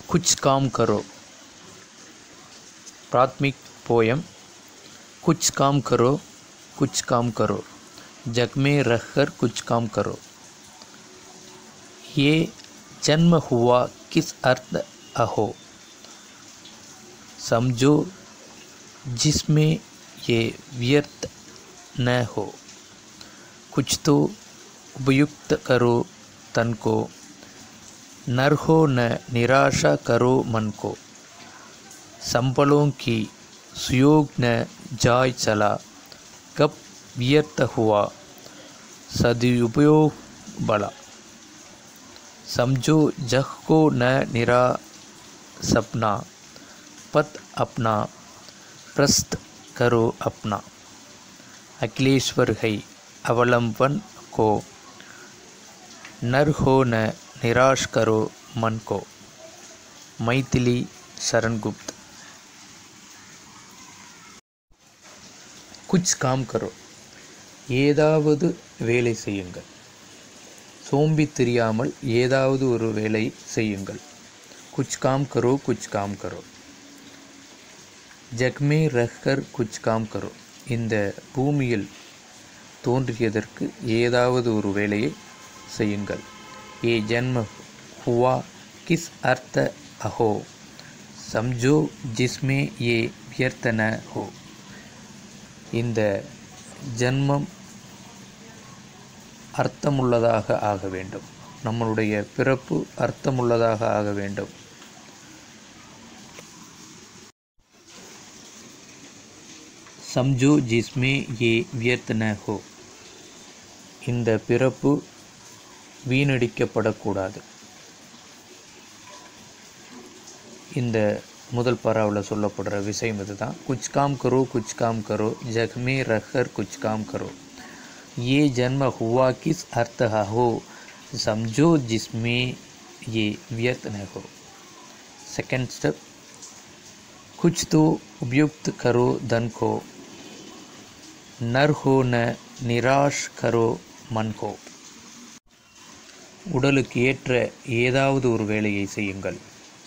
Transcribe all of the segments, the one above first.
कुछ काम करो। प्राथमिक पोयम। कुछ काम करो, कुछ काम करो, जग में रहकर कुछ काम करो। ये जन्म हुआ किस अर्थ अहो, समझो जिसमें ये व्यर्थ न हो। कुछ तो उपयुक्त करो तन को, नर हो न निराशा करो मन को। संबलों की सुयोग न जाय चला, कब व्यर्थ हुआ सदुपयोग भला। समझो जग को न निरा सपना, पथ अपना प्रस्त करो अपना। अखिलेश्वर है अवलंबन को, नर हो न निराश करो मन को। மைதிலி சரண் குப்த்। குச் காம் கரோ, ஏதாவது வேலை செய்யுங்கள். சோம்பி தெரியாமல் ஏதாவது ஒரு வேலை செய்யுங்கள். குச் காம் கரோ, குச் காம் கரோ. ஜக்மே ரஹ்கர் குச் காம் கரோ, இந்த பூமியில் தோன்றியதற்கு ஏதாவது ஒரு வேலையை செய்யுங்கள். ये जन्म हुआ किस अर्थ अहो, समझो जिसमें ये व्यर्थ न हो. இந்த ஜன்மம் அர்த்தமுள்ளதாக ஆக வேண்டும். நம்மளுடைய பிறப்பு அர்த்தமுள்ளதாக ஆக வேண்டும். समझो जिसमें ये व्यर्थ न हो, இந்த பிறப்பு வீணடிக்கப்படக்கூடாது. இந்த முதல் பராவில் சொல்லப்படுற விஷயம் இதுதான். குச் காம் கரோ, குச் காம் கரோ, ஜக்மே ரஹர் குச் காம் கரோ. ये जन्म हुआ किस अर्थ हो, समझो जिसमें ये व्यर्थ न हो. सेकंड स्टेप, कुछ तो उपयुक्त करो धन को, नर हो न निराश करो मन को. உடலுக்கு ஏற்ற ஏதாவது ஒரு வேலையை செய்யுங்கள்.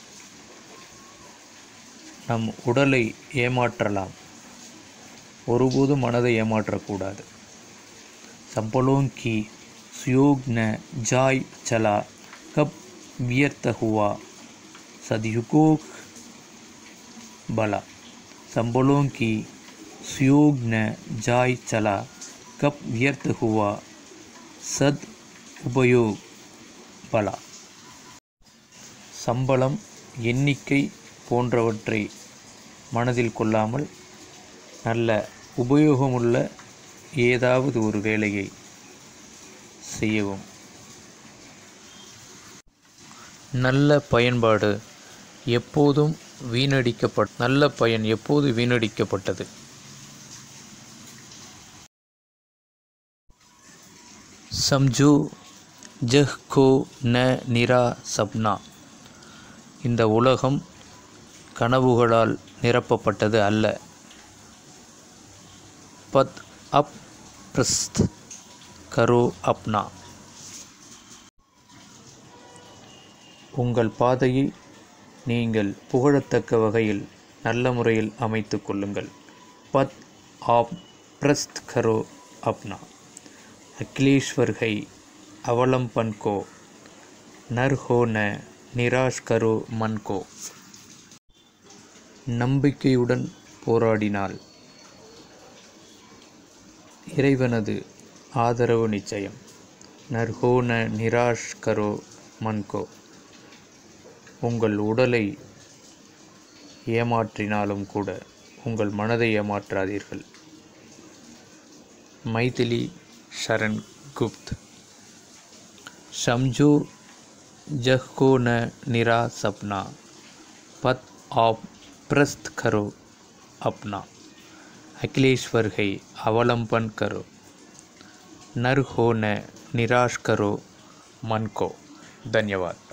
நம் உடலை ஏமாற்றலாம், ஒருபோதும் மனதை ஏமாற்றக்கூடாது. संबलों की सुयोग न जाय चला, कब व्यर्थ हुआ सदुपयोग भला. संबलों की सुयोग न जाय चला, कब व्यर्थ हुआ सदुपयोग பலா. சம்பளம், எண்ணிக்கை போன்றவற்றை மனதில் கொள்ளாமல் நல்ல உபயோகமுள்ள ஏதாவது ஒரு வேலையை செய்யவும். நல்ல பயன்பாடு எப்போதும் நல்ல பயன் எப்போது வீணடிக்கப்பட்டது. சம்ஜோ ஜஹ் கோ ந நிரா சப்னா, இந்த உலகம் கனவுகளால் நிரப்பப்பட்டது அல்ல. பத் அப் பிரஸ்த் கரோ அப்னா, உங்கள் பாதையை நீங்கள் புகழத்தக்க வகையில் நல்ல முறையில் அமைத்து கொள்ளுங்கள். பத் ஆப் பிரஸ்த் கரோ அப்னா. அகிலேஸ்வர் है अवलंबन को, नर हो न निराश करो मन को. நம்பிக்கையுடன் போராடினால் இறைவனது ஆதரவு நிச்சயம். நர் ஹோ ந நிராஷ் கரோ மன் கோ. உங்கள் உடலை ஏமாற்றினாலும் கூட உங்கள் மனதை ஏமாற்றாதீர்கள். மைதிலி சரண் குப்த்। समझो जग को न निरा सपना, पथ आप प्रस्त करो अपना. अखिलेश्वर है अवलंबन करो, नर हो न निराश करो मन को. धन्यवाद।